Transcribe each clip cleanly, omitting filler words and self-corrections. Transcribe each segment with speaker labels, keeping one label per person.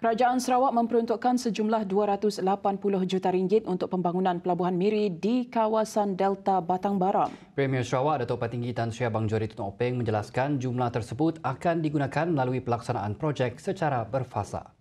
Speaker 1: Kerajaan Sarawak memperuntukkan sejumlah 280 juta ringgit untuk pembangunan Pelabuhan Miri di kawasan Delta Batang Baram.
Speaker 2: Premier Sarawak Datuk Petinggi Tan Sri Abang Johari Tun Openg menjelaskan jumlah tersebut akan digunakan melalui pelaksanaan projek secara berfasa.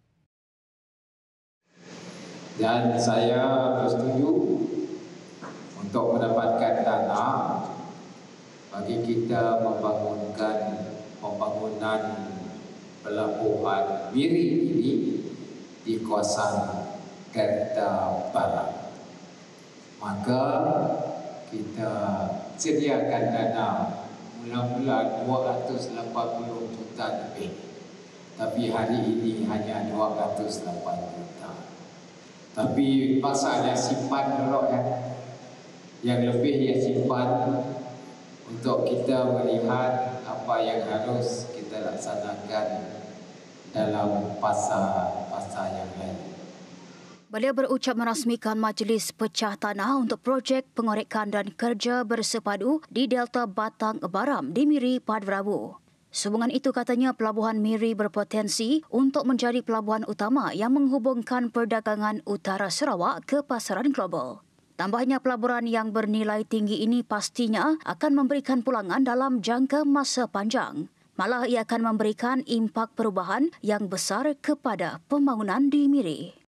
Speaker 3: Dan saya bersetuju untuk mendapatkan dana bagi kita membangunkan pembangunan Pelabuhan Miri ini di kawasan Delta Barat. Maka kita sediakan dana mula-mula 280 juta lebih. Tapi hari ini hanya 208 juta. Tapi pasalnya simpan dulu ya. Yang lebih ya simpan untuk kita melihat apa yang harus kita laksanakan dalam fasa yang lain.
Speaker 4: Beliau berucap merasmikan majlis pecah tanah untuk projek pengorekan dan kerja bersepadu di Delta Batang Baram di Miri pada Rabu. Sehubungan itu katanya Pelabuhan Miri berpotensi untuk menjadi pelabuhan utama yang menghubungkan perdagangan utara Sarawak ke pasaran global. Tambahnya pelaburan yang bernilai tinggi ini pastinya akan memberikan pulangan dalam jangka masa panjang. Malah ia akan memberikan impak perubahan yang besar kepada pembangunan di Miri.